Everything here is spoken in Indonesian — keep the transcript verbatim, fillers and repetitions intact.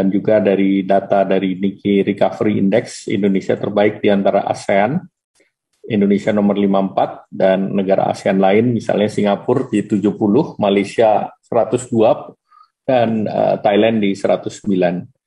Dan juga dari data dari Nikkei Recovery Index, Indonesia terbaik di antara ASEAN. Indonesia nomor lima puluh empat dan negara ASEAN lain misalnya Singapura di tujuh puluh, Malaysia seratus dua dan uh, Thailand di seratus sembilan.